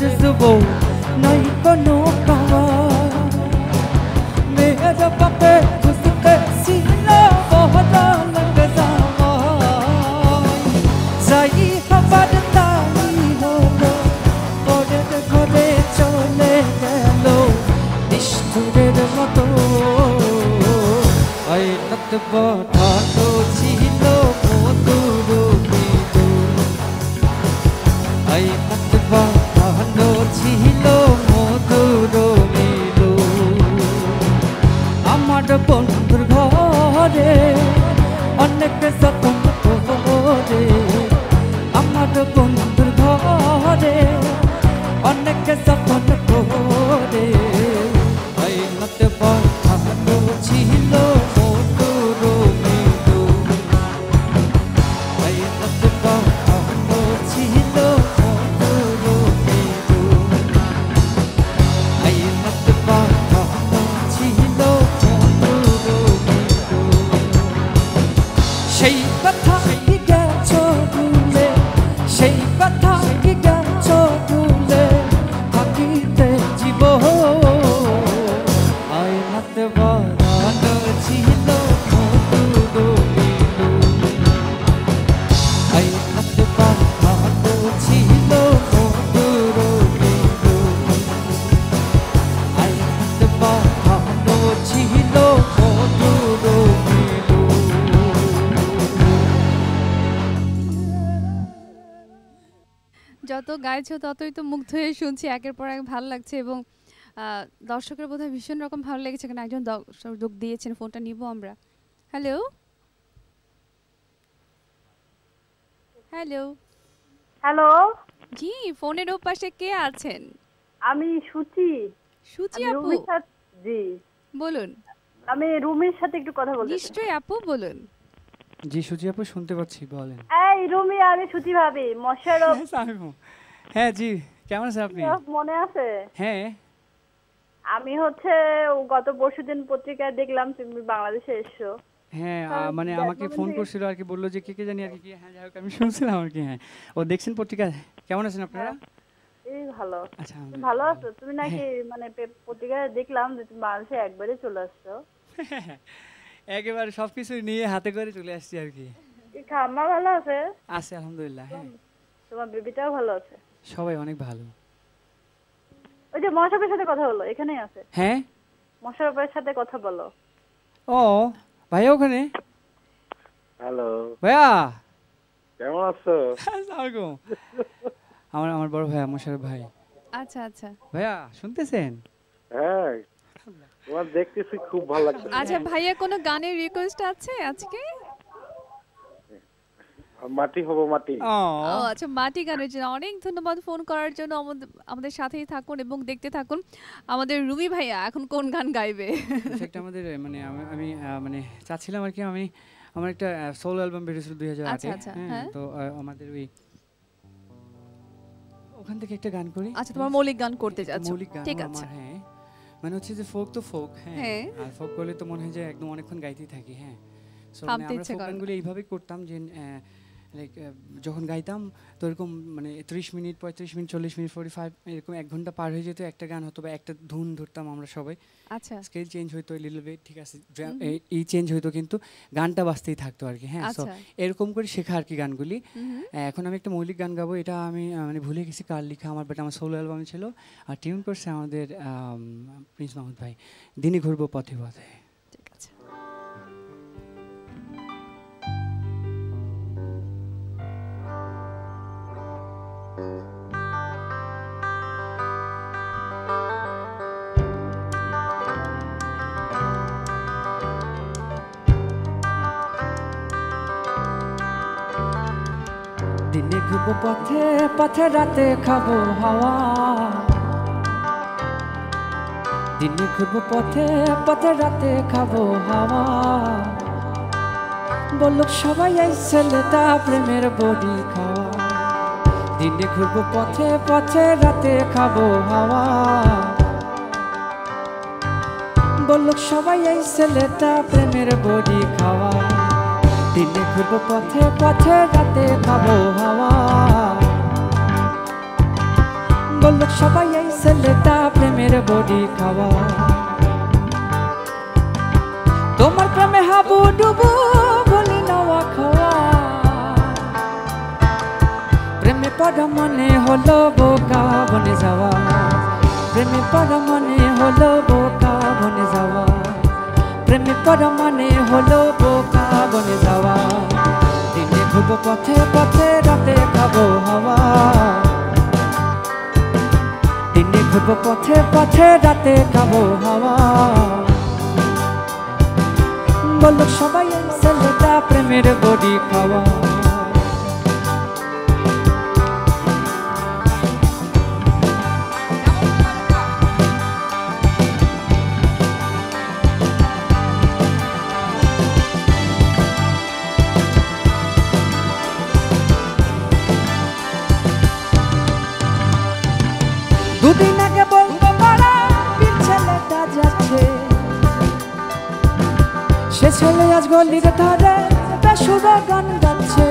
जुबो नहीं कोनो कमाल मेरा बापे खुशके सीना बहुत लग जामाय जाई हमार ताली होलो परेर घरे चले गेलो निष्ठुरेर मतो आईनात बाঁধানো ছিল মধুর মৃদু আইনাত বাঁধানো ছিল মধুর মৃদু আমার বন্ধুর ঘরে অনেক যতন করে আমার বন্ধুর ঘরে অনেক যতন করে আইনাত বাঁধানো ছিল মধুর মৃদু আইনাত বাঁধানো ছিল মধুর মৃদু আইনাত বাঁধানো ছিল মধুর মৃদু সেই কথা কি গেছো ভুলে সেই কথা কি গেছো ভুলে থাকিতে জীবন আইনাত বাঁধানো ছিল মধুর মৃদু আইনাত বাঁধানো ছিল মধুর মৃদু আইনাত বাঁধানো ছিল মধুর মৃদু যত গাইছো ততই তো মুগ্ধ হয়ে শুনছি, একের পর এক ভালো লাগছে এবং দর্শকের বোধহয় ভীষণ রকম ভালো লেগেছে। কারণ একজন দর্শক যোগ দিয়েছেন, ফোনটা নিব আমরা। হ্যালো হ্যালো হ্যালো, জি, ফোনের ওপাশে কে আছেন? আমি সুচি। সুচি আমি আপু, রুমির সাথে, জি বলুন। আমি রুমির সাথে একটু কথা বলতে চাই। নিশ্চয়ই আপু, বলুন। জি সুজি আপু শুনতে পাচ্ছি, বলেন। এই রুমি, আমি সুচি ভাবি, মোশাররফ। হ্যাঁ জি, কেমন আছেন আপনি? মনে আছে? হ্যাঁ, আমি হচ্ছে গত পরশুদিন পত্রিকায় দেখলাম তুমি বাংলাদেশে এসছো। হ্যাঁ মানে আমাকে ফোন করছিল আর কি, বললো যে কে কে জানি আর কি। হ্যাঁ যাই হোক, আমি শুনছিলাম আর কি। হ্যাঁ, ও দেখছেন পত্রিকা। কেমন আছেন আপনারা? এই ভালো। আচ্ছা, ভালো আছো তুমি নাকি? মানে পত্রিকায় দেখলাম যে তুমি বাংলাদেশে একবারে চলে আসছো। একেবারে সবকিছু নিয়ে হাতে করে চলে আসছি আর কি। খাম্মা ভালো আছে? আছে আলহামদুলিল্লাহ। হ্যাঁ, তোমার বেবিটাও ভালো আছে? সবাই অনেক ভালো। ওই যে মোশাররফের সাথে কথা বলো, এখানেই আছে। হ্যাঁ, মোশাররফের সাথে কথা বলো। ও ভাইয়া ওখানে? হ্যালো ভাইয়া কেমন আছো? আসসালামু আমার আমার বড় ভাইয়া মোশাররফ ভাই। আচ্ছা আচ্ছা ভাইয়া শুনতেছেন? হ্যাঁ, তোমার দেখতেছি খুব ভালো লাগছে। আচ্ছা ভাইয়া, কোনো গানের রিকোয়েস্ট আছে আজকে? মাটি হবো মাটি। ও আচ্ছা, মাটি গানের জন্য অনেক ধন্যবাদ ফোন করার জন্য। আমাদের সাথেই থাকুন এবং দেখতে থাকুন। আমাদের রুমি ভাইয়া এখন কোন গান গাইবে? একটা আমাদের মানে আমি মানে চাচ্ছিলাম আর কি, আমার একটা সোল অ্যালবাম বেরিয়েছিল 2008-এ। হ্যাঁ, তো আমাদের ওই ওখান থেকে একটা গান করি। আচ্ছা, তোমার মৌলিক গান করতে যাচ্ছ? মৌলিক গান, ঠিক আছে। হ্যাঁ, মানে হচ্ছে যে ফোক তো ফোক। হ্যাঁ, আর ফোক করলে তো মনে হয় যে একদম অনেকক্ষণ গাইতেই থাকি। হ্যাঁ, সো মানে আমরা ফোক গানগুলো এইভাবে করতাম যে লাইক যখন গাইতাম তো এরকম মানে 30 মিনিট 35 মিনিট 40 মিনিট 45 এরকম 1 ঘন্টা পার হয়ে যেত একটা গান হতো বা একটা ধুন ধরতাম আমরা সবাই। আচ্ছা, স্কেল চেঞ্জ হইতো লিটল বিট, ঠিক আছে, এই চেঞ্জ হইতো কিন্তু গানটা বাজতেই থাকতো আর কি। হ্যাঁ, সো এরকম করে শেখা আর কি গানগুলি। এখন আমি একটা মৌলিক গান গাবো, এটা আমি মানে ভুলে গেছি কার লেখা, বাট আমার সোলো অ্যালবামে ছিল আর টিউন করছে আমাদের প্রিন্স মাহমুদ ভাই। দিনে ঘুরবো পথে পথে। ঠিক আছে। দিনে ঘুরবো পথে পথে, রাতে খাবো হাওয়া। দিনে ঘুরবো পথে পথে, রাতে খাবো হাওয়া। বলুক সবাই এই ছেলেটা প্রেমের বড়ি খাওয়া। দিনে ঘুরবো পথে পথে, রাতে খাবো হাওয়া। বলুক সবাই এই ছেলেটা প্রেমের বড়ি খাওয়া। দিনে ঘুরবো পথে পথে, রাতে খাবো হাওয়া। বলল সবাই এই ছেলেটা প্রেমের বডি খাওয়া তোমার প্রেমে হাবু ডুবু বলি নেওয়া খাওয়া প্রেমে পড়া মানে হলো বোকা বনে যাওয়া প্রেমে পড়া মানে হলো বোকা বনে যাওয়া প্রেমে পড়া মানে হলো বোকা বনে যাওয়া দিনে ঘুরবো পথে পথে রাতে খাবো হাওয়া দিনে ঘুরবো পথে পথে রাতে খাবো হাওয়া বলল সবাই এই ছেলেটা প্রেমের বডি খাওয়া দুদিন আগে বলতো মারা পীর ছেলেটা যাচ্ছে সে ছেলে আজ গলির ধারে বেসুর গান গাচ্ছে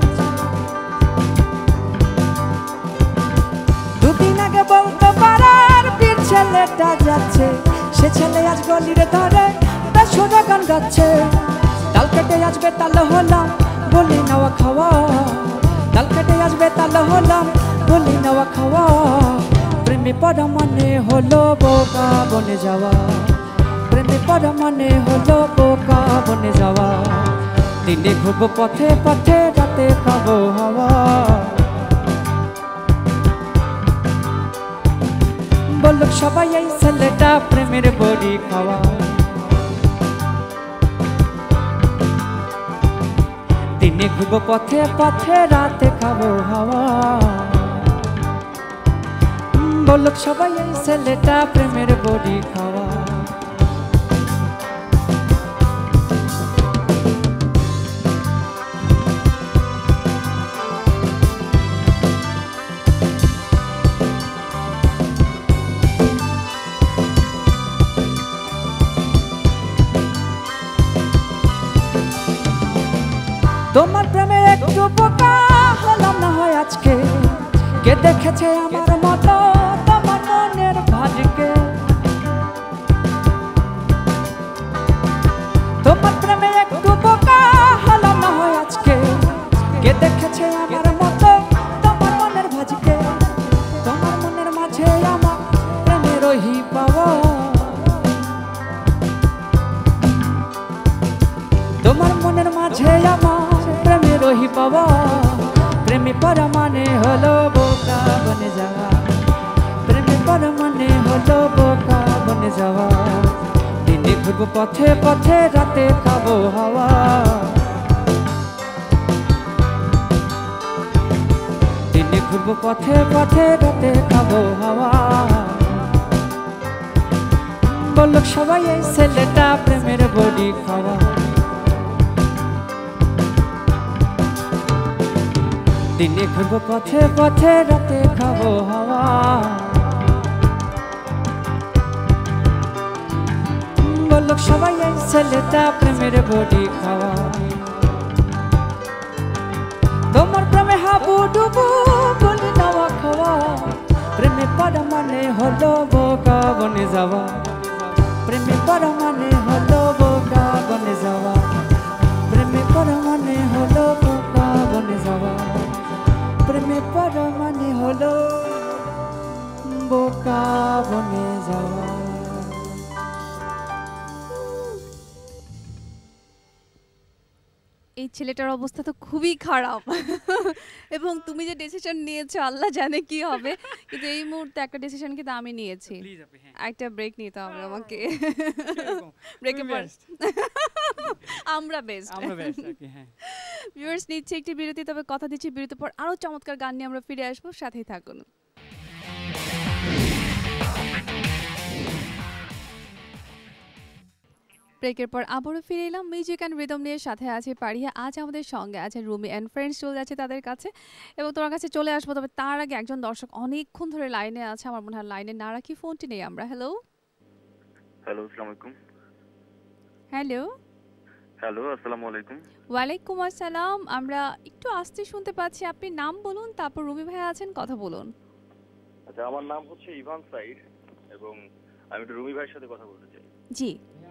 দুদিন আগে বলতো পাড়ার পীর ছেলেটা যাচ্ছে সে ছেলে আজ গলির ধারে বেসুর গান গাচ্ছে ডাল কেটে আসবে তালে হলাম বলি নেওয়া খাওয়া ডাল কেটে আসবে তালে হলাম বলি নেওয়া খাওয়া প্রেমে পড়া মানে হলো বোকা বনে যাওয়া প্রেমে পড়া মানে হলো বোকা বনে যাওয়া দিনে ঘুরবো পথে পথে রাতে খাবো হাওয়া বলল সবাই এই ছেলেটা প্রেমের বডি খাওয়া দিনে ঘুরবো পথে পথে রাতে খাবো হাওয়া বলল সবাই এই ছেলেটা প্রেমের বডি খাওয়া তোমার প্রেমে একটু বোকা হলাম না হয় আজকে কে দেখেছে আমার মতো তোমার মনের ভাজকে তোমার প্রেমে একটু বোকা হলাম না হয় আজকে কে দেখেছে আমার মতো তোমার মনের ভাজকে তোমার মনের মাঝে আমার প্রেমের ওহি পাওয়া তোমার মনের মাঝে আমার প্রেমের ওহি পাওয়া প্রেমে পড়া মানে হলো বোকা বনে যাওয়া প্রেমে পড়া মানে হলো বোকা বনে যাওয়া দিনে ঘুরবো পথে পথে রাতে খাবো হাওয়া দিনে ঘুরবো পথে পথে রাতে খাবো হাওয়া বলল সবাই এই ছেলেটা প্রেমের বডি খাওয়া দিনে ঘুরবো পথে পথে রাতে খাবো হাওয়া বলল সবাই এই ছেলেটা প্রেমের বডি খাওয়া তোমার প্রেমে হাবু ডুবু বলি নেওয়া খাওয়া প্রেমে পড়া মানে হলো বোকা বনে যাওয়া প্রেমে পড়া মানে হলো বোকা বনে যাওয়া প্রেমে পড়া মানে হলো বোকা বনে যাওয়া প্রেমে পড়া মানে হলো বোকা বনে যাওয়া এই ছেলেটার অবস্থা তো খুবই খারাপ এবং তুমি যে ডিসিশন নিয়েছো আল্লাহ জানে কি হবে কিন্তু এই মুহূর্তে একটা ডিসিশন কিন্তু আমি নিয়েছি একটা ব্রেক নিতে হবে আমাকে ব্রেকের পর আমরা বেস্ট হ্যাঁ ভিউয়ার্স নিচ্ছে একটি বিরতি তবে কথা দিচ্ছি বিরতির পর আরো চমৎকার গান নিয়ে আমরা ফিরে আসবো সাথেই থাকুন ব্রেকের পর আবারও ফিরে এলাম মিউজিক অ্যান্ড রিদম নিয়ে সাথে আছে পারিয়া আজ আমাদের সঙ্গে আছে রুমি অ্যান্ড ফ্রেন্ডস চলে যাচ্ছে তাদের কাছে এবং তোমার কাছে চলে আসবো তবে তার আগে একজন দর্শক অনেকক্ষণ ধরে লাইনে আছে আমার মনে হয় লাইনে না রাখি ফোনটি নেই আমরা হ্যালো হ্যালো আসসালামু আলাইকুম হ্যালো হ্যালো আসসালামু আলাইকুম ওয়ালাইকুম আসসালাম আমরা একটু আস্তে শুনতে পাচ্ছি আপনি নাম বলুন তারপর রুমি ভাই আছেন কথা বলুন আচ্ছা, আমার নাম হচ্ছে ইভান সাইদ এবং আমি একটু রুমি ভাইয়ের সাথে কথা বলতে চাই। জি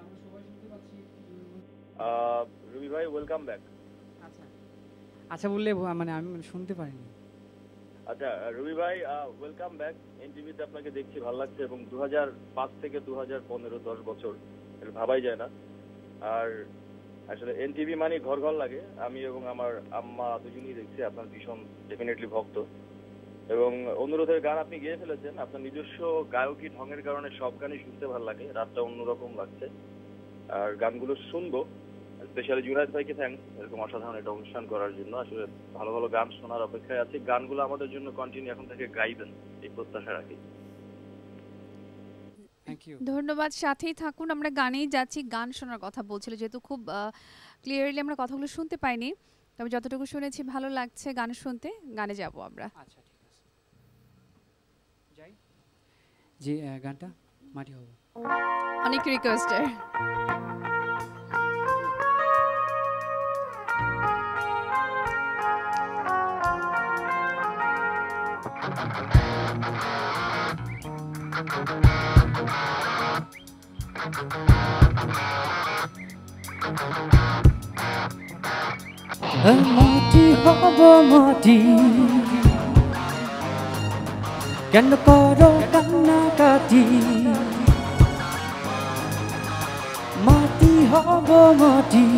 রুমি ভাই, ওয়েলকাম ব্যাক। আচ্ছা বললে মানে আমি শুনতে পারিনি। আচ্ছা রুমি ভাই, ওয়েলকাম ব্যাক। এনটিভিতে আপনাকে দেখছি, ভালো লাগছে। এবং 2005 থেকে 2015 10 বছর, এটা ভাবাই যায় না। আর আসলে এনটিভি মানে ঘর ঘর লাগে। আমি এবং আমার আম্মা দুজনেই দেখছি, আপনার ভীষণ ডেফিনেটলি ভক্ত। এবং অনুরোধের গান আপনি গেয়ে ফেলেছেন। আপনার নিজস্ব গায়কী ঢঙের কারণে সব গানই শুনতে ভালো লাগে, রাতটা অন্যরকম লাগছে। আর গানগুলো শুনবো। স্পেশালি জুনায়েদ ভাইকে থ্যাঙ্কস এরকম অসাধারণ একটা অনুষ্ঠান করার জন্য। আসলে ভালো ভালো গান শোনার অপেক্ষায় আছি। গানগুলো আমাদের জন্য কন্টিনিউ এখন থেকে গাইবেন, এই প্রত্যাশা রাখি। ধন্যবাদ, সাথেই থাকুন। আমরা গানেই যাচ্ছি। গান শোনার কথা বলছিল, যেহেতু খুব ক্লিয়ারলি আমরা কথাগুলো শুনতে পাইনি, তবে যতটুকু শুনেছি ভালো লাগছে গান শুনতে। গানে যাব আমরা। আচ্ছা ঠিক আছে, যাই। জি, গানটা মাটি হব অনেক রিকোয়েস্টের। মাটি হব মাটি, কেন করো কান্নাকাটি? মাটি হব মাটি,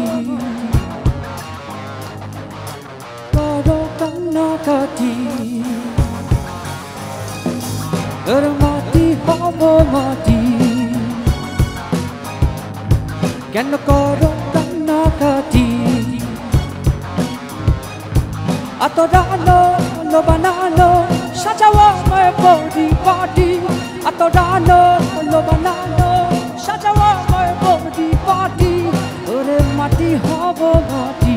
করো কান্নাকাটি। মাটি হব মাটি, কেন করো কান্নাকাটি? আতরানো লো বানানো সাজাও আমায় পরিপাটি, আতরানো লো বানানো সাজাও আমায় পরিপাটি। ওরে মাটি হব মাটি,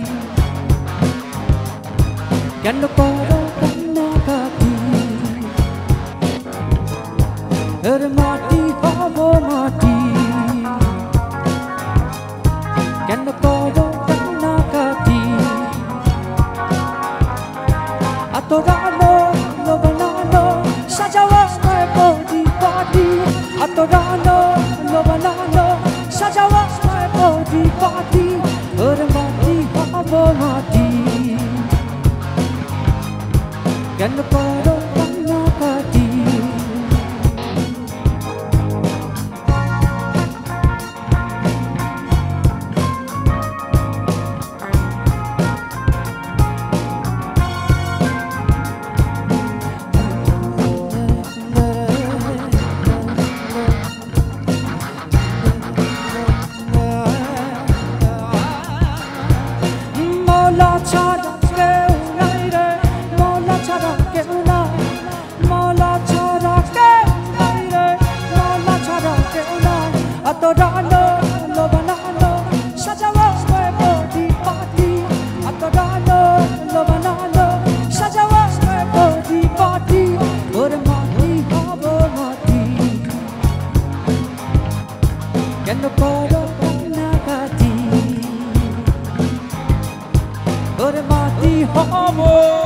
কেন করো কান্নাকাটি? ওরে মাটি হব মাটি, কেন করো কান্নাকাটি? আতরানো লো বানানো সাজাও আমায় পরিপাটি, আতরানো লো বানানো সাজাও আমায় পরিপাটি। ওরে মাটি হব মাটি, কেন করো কান্নাকাটি? আতরানো লো বানানো সাজাও আমায় পরিপাটি, আতরানো লো বানানো সাজাও আমায় পরিপাটি। ওরে মাটি হব মাটি, কেন করো কান্নাকাটি? ওরে মাটি হব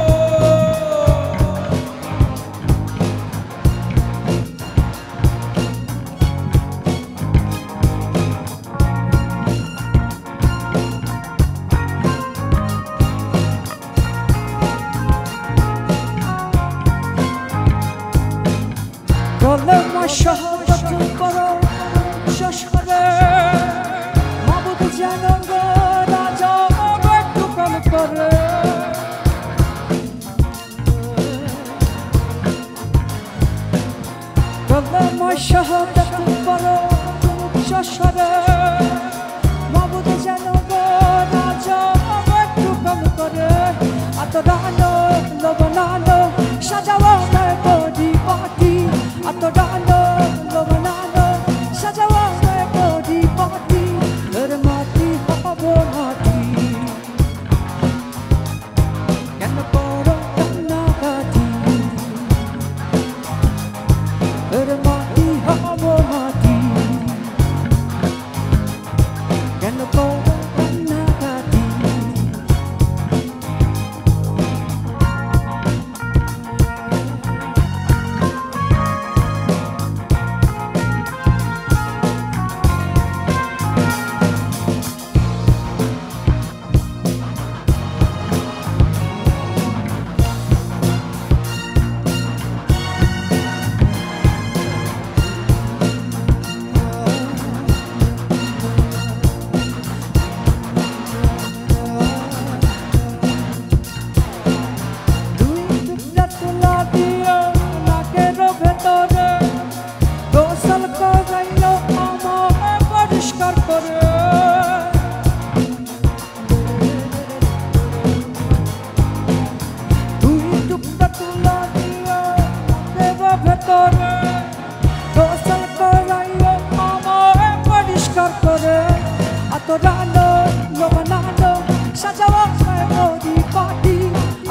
কলমা শহদত করো শেষ করে, মাবুদ যেন গো রাজা একটু কম করে। কলমা শহদত করো শেষ করে, মাবুদ যেন গো রাজা একটু কম করে। আতরানো লো বানানো সাজাও আমায় পরিপাটি, আতরানো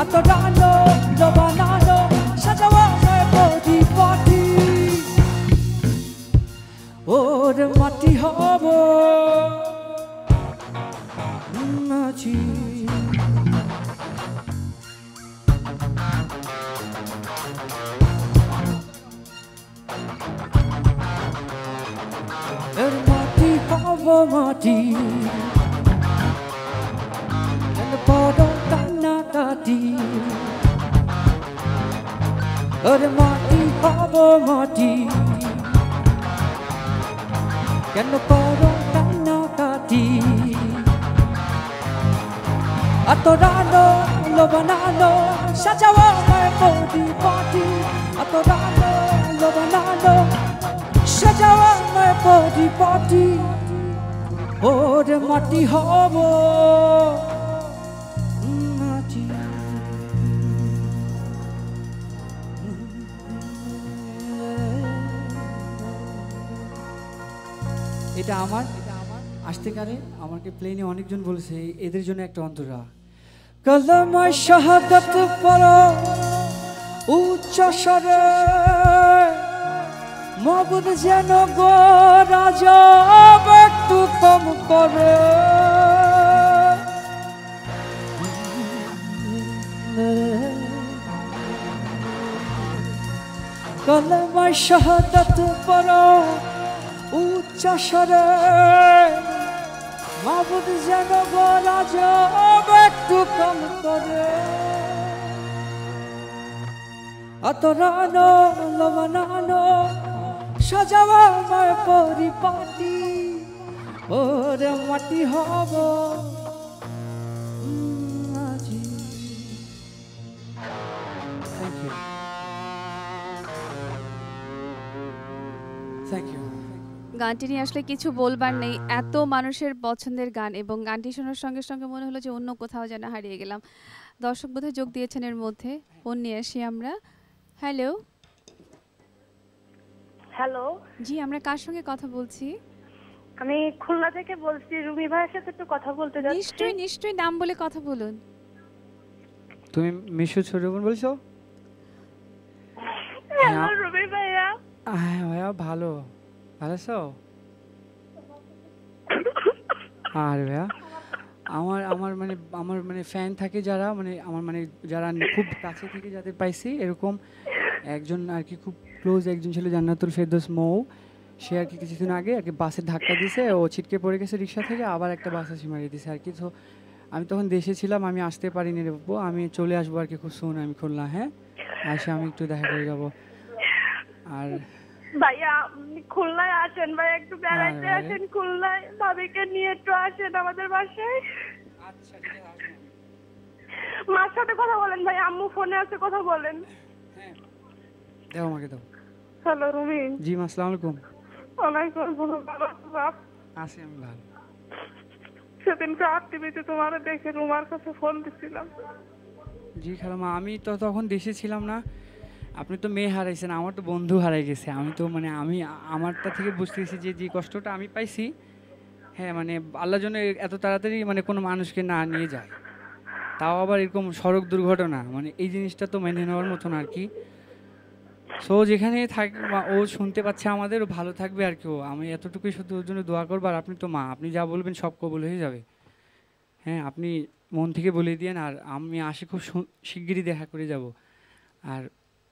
আতরানো লোবানানো সাজাও আমায় পরিপাটি ওর মাটি হব মাঝি এর মাটি হব মাটি বড় কান্না কাটি ওর মাটি হব মাটি কেন বড় কান্না কাটি আতরানো লোবানানো সাজাও আমায় পরিপাটি আতরানো লোবানানো সাজাও আমায় পরিপাটি ওর মাটি হব মাটি এটা আমার আসতেকারে আমাকে প্লেনে অনেকজন বলেছে এদের জন্য একটা অন্তরা কলমায় শাহাদাত পড়ো উচ্চ স্বরে মাবুদ যেন গো রাজা একটু কম করে কলমায় শাহাদাত পড়ো উচ্চ স্বরে মাবুদ যেন গো রাজা একটু কম করে আতরানো লোবানানো সাজাও আমায় পরিপাটি ওর মাটি হব মাঝি থ্যাংক ইউ থ্যাংক ইউ গানটি নিয়ে আসলে কিছু বলবার নেই, এত মানুষের পছন্দের গান এবং গানটি শোনার সঙ্গে সঙ্গে মনে হলো যে অন্য কোথাও যেন হারিয়ে গেলাম। দর্শক বোধহয় যোগ দিয়েছেন এর মধ্যে, ফোন নিয়ে আসি আমরা। হ্যালো হ্যালো, জি আমরা কার সঙ্গে কথা বলছি? আমি খুলনা থেকে বলছি, রুমি ভাইয়ের সাথে একটু কথা বলতে যাচ্ছি। নিশ্চয়ই নিশ্চয়ই, নাম বলে কথা বলুন। তুমি মিশু ছোট বোন বলছো? হ্যালো রুমি ভাইয়া। হ্যাঁ ভাইয়া, ভালো ভালো আছো? আরে ভাইয়া, আমার মানে ফ্যান থাকে যারা, মানে আমার মানে যারা খুব কাছে থেকে যাদের পাইছি, এরকম একজন আর কি খুব ক্লোজ একজন ছিল, জান্নাতুল ফেরদৌস মৌ। সে আর কি কিছুদিন আগে আর কি বাসে ধাক্কা দিয়েছে, ও ছিটকে পড়ে গেছে রিক্সা থেকে, আবার একটা বাস এসে মারিয়ে দিয়েছে আর কি। তো আমি তখন দেশে ছিলাম, আমি আসতে পারিনি রে বাবু, আমি চলে আসবো আর কি খুব সুন, আমি খুলনা। হ্যাঁ, আসে আমি একটু দেখা করে যাবো। আর ভাইয়া খুলনায় আসেন ভাই, একটু বেড়াইতে আসেন খুলনায়, ভাবিকে নিয়ে একটু আসেন আমাদের বাসায়। আচ্ছা ঠিক আছে, মার সাথে কথা বলেন ভাই, আম্মু ফোনে আছে, কথা বলেন। হ্যাঁ দাও আমাকে দাও। হ্যালো রুমি। জি আসসালামু আলাইকুম। ওয়ালাইকুম আসসালাম। ভালো আছো বাপ? আছি আমি ভালো। সেদিন রাত টিভিতে তোমার দেখে রুমার কাছে ফোন দিছিলাম। জি খালামা, আমি তো তখন দেশে ছিলাম না। আপনি তো মেয়ে হারাইছেন, আমার তো বন্ধু হারাই গেছে। আমি তো মানে আমি আমারটা থেকে বুঝতেছি যে কষ্টটা আমি পাইছি, হ্যাঁ মানে আল্লাহর জন্য এত তাড়াতাড়ি মানে কোনো মানুষকে না নিয়ে যায়, তাও আবার এরকম সড়ক দুর্ঘটনা, মানে এই জিনিসটা তো মেনে নেওয়ার মতন আর কি। সো যেখানে থাক ও শুনতে পাচ্ছে আমাদের, ও ভালো থাকবে আর কি। আমি এতটুকুই শুধু ওর জন্য দোয়া করবো। আর আপনি তো মা, আপনি যা বলবেন সব কবুল হয়ে যাবে। হ্যাঁ আপনি মন থেকে বলে দিয়েন, আর আমি আসি খুব শিগগিরই দেখা করে যাব। আর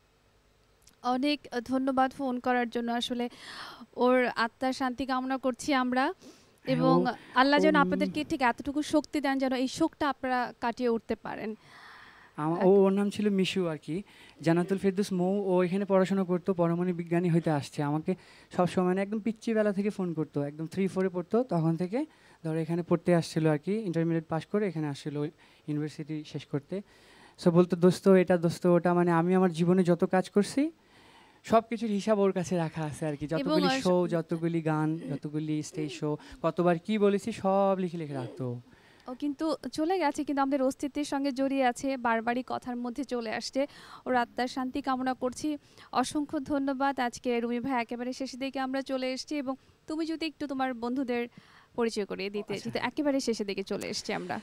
অনেক ধন্যবাদ ফোন করার জন্য। আসলে ওর আত্মার শান্তি কামনা করছি আমরা, এবং আল্লাহ যেন আপনাদেরকে ঠিক এতটুকু শক্তি দেন যেন এই শোকটা আপনারা কাটিয়ে উঠতে পারেন। ওর নাম ছিল মিশু আর কি, জান্নাতুল ফেরদৌস মৌ। ও এখানে পড়াশোনা করতো, পরমাণু বিজ্ঞানী হইতে আসছে। আমাকে সবসময় মানে একদম পিচ্চি বেলা থেকে ফোন করতো, একদম 3-4 পড়তো তখন থেকে, ধরো এখানে পড়তে আসছিল আর কি। ইন্টারমিডিয়েট পাস করে এখানে আসছিল ইউনিভার্সিটি শেষ করতে। সো বলতো দোস্ত এটা দোস্ত ওটা, মানে আমি আমার জীবনে যত কাজ করছি সব কিছুর হিসাব ওর কাছে রাখা আছে আর কি। যতগুলি শো, যতগুলি গান, যতগুলি স্টেজ শো, কতবার কি বলেছি সব লিখে লিখে রাখতো। ও কিন্তু চলে গেছে, কিন্তু আমাদের অস্তিত্বের সঙ্গে জড়িয়ে আছে, বারবারই কথার মধ্যে চলে আসছে। ওর আত্মার শান্তি কামনা করছি। অসংখ্য ধন্যবাদ। আজকে রুমি ভাই একেবারে শেষের দিকে আমরা চলে এসেছি, এবং তুমি যদি একটু তোমার বন্ধুদের পরিচয় করিয়ে দিতে, যেহেতু একেবারে শেষের দিকে চলে এসেছি আমরা।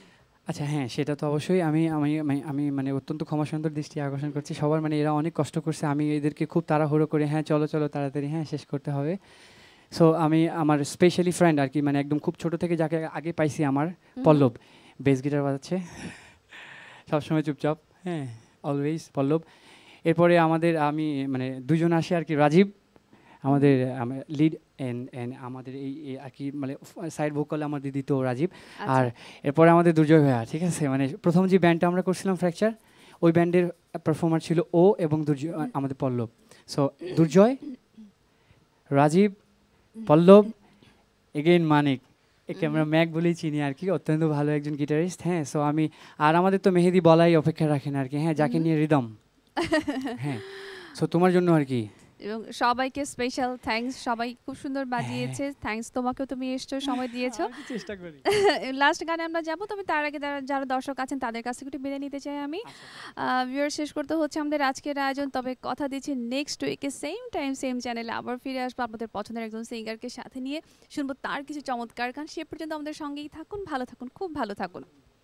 আচ্ছা হ্যাঁ, সেটা তো অবশ্যই। আমি আমি আমি আমি মানে অত্যন্ত ক্ষমা সুন্দর দৃষ্টি আকর্ষণ করছি সবার, মানে এরা অনেক কষ্ট করছে, আমি এদেরকে খুব তাড়াহুড়ো করে হ্যাঁ চলো চলো তাড়াতাড়ি হ্যাঁ শেষ করতে হবে। সো আমি আমার স্পেশালি ফ্রেন্ড আর কি, মানে একদম খুব ছোট থেকে যাকে আগে পাইছি আমার, পল্লব, বেস গিটার বাজাচ্ছে সবসময় চুপচাপ, হ্যাঁ অলওয়েজ পল্লব। এরপরে আমাদের আমি মানে দুজন আসে আর কি, রাজীব আমাদের লিড এন্ড আমাদের এই আর কি মানে সাইড ভোকাল আমাদের দিত রাজীব। আর এরপরে আমাদের দুর্জয় ভাইয়া, ঠিক আছে, মানে প্রথম যে ব্যান্ডটা আমরা করছিলাম ফ্র্যাকচার, ওই ব্যান্ডের পারফর্মার ছিল ও এবং দুর্জয় আমাদের পল্লব। সো দুর্জয়, রাজীব, পল্লব, এগেইন মানিক, একে আমরা ম্যাক বলেই চিনি আর কি, অত্যন্ত ভালো একজন গিটারিস্ট। হ্যাঁ, সো আমি আর আমাদের তো মেহেদি বলাই অপেক্ষা রাখেন আর কি, হ্যাঁ যাকে নিয়ে রিদম। হ্যাঁ, সো তোমার জন্য আর কি। এবং সবাইকে স্পেশাল থ্যাঙ্কস, সবাই খুব সুন্দর বাজিয়েছে, থ্যাঙ্কস তোমাকেও, তুমি এসছো সময় দিয়েছো। চেষ্টা করি। লাস্ট গানে আমরা যাবো, তবে তার আগে যারা দর্শক আছেন তাদের কাছ থেকে একটু বিদায় নিতে চাই আমি। ভিউয়ার শেষ করতে হচ্ছে আমাদের আজকের আয়োজন, তবে কথা দিচ্ছি নেক্সট উইকে সেম টাইম সেম চ্যানেলে আবার ফিরে আসবো আপনাদের পছন্দের একজন সিঙ্গারকে সাথে নিয়ে, শুনবো তার কিছু চমৎকার গান। সে পর্যন্ত আমাদের সঙ্গেই থাকুন, ভালো থাকুন, খুব ভালো থাকুন।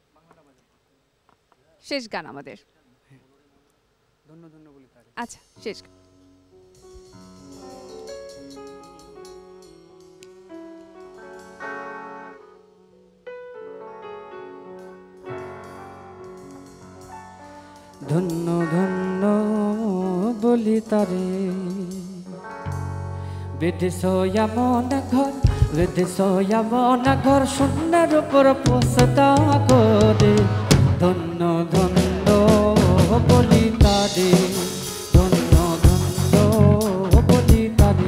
শেষ গান আমাদের, আচ্ছা শেষ গান। ধন্য ধন্য বলি তারে, বেদেশ এমন ঘর, বেদেশ এমন ঘর, শূন্যের উপর পোষতা করে। ধন্য ধন্য বলি তারে, ধন্য ধন্য বলি তারে।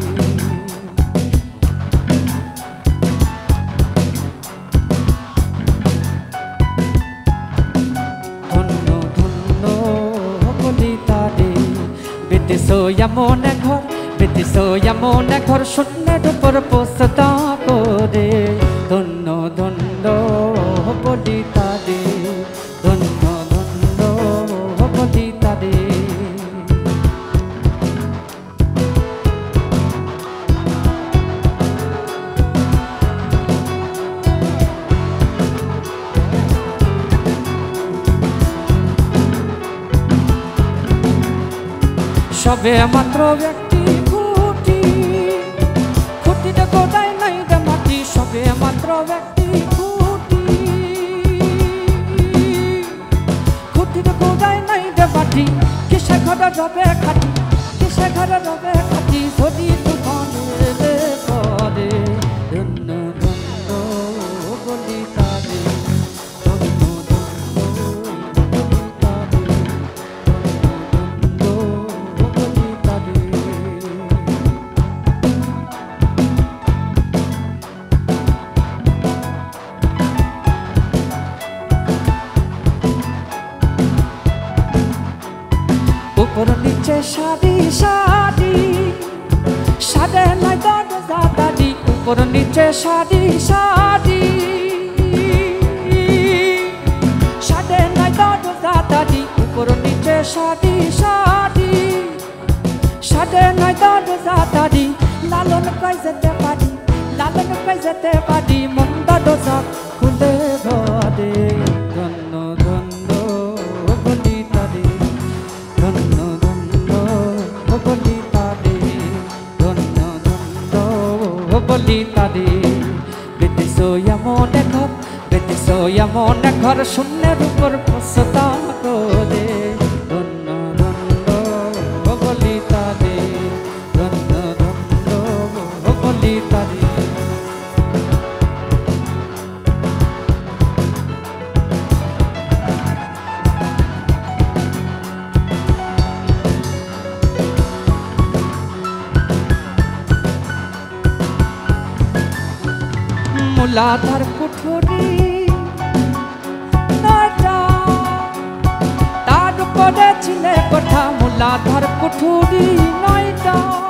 এমন ঘর, বেদেশ এমন ঘর, শূন্যের উপর পোষতা করে। ধন্য ধন্য বলি তারে, ধন্য ধন্য বলি তারে। সবে মাত্র ব্যক্তি খুঁটি, খুঁটিতে কোটাই নাই রে মাটি। সবে মাত্র ব্যক্তি খুঁটি, খুঁটিতে কোটাই নাই রে মাটি। কিসে ঘরে রবে খাটি, কিসে ঘরে রবে খাটি, যদি তুফানে পরে। ধন্য ধন্য বলি তারে, ধন্য ধন্য বলি তারে, উপর নিচে শাড়ি শাড়ি, সাদে নাই দরজা দাদি। উপর নিচে শাড়ি শাড়ি, সাদে নাই দরজা দাদি। উপর নিচে শাড়ি শাড়ি, সাদে নাই দরজা দাদি। লালন কই যেতে পারি, লালন কই যেতে পারি, মন্দ দরজা খুলে ঘরে। ধন্য ধন্য বলি তারে, ধন্য ধন্য বলি তারে, ধন্য ধন্য বলি তারে। বেদেশ এমন ঘর, বেদেশ এমন ঘর, শূন্যের উপর পোষতা করে। ধন্য ধন্য বলি তারে, ধন্য ধন্য বলি তারে। মূলাধার কুঠুরি নয়টা, তার উপরে ছিলে কোঠা। মূলাধার কুঠুরি নয়টা,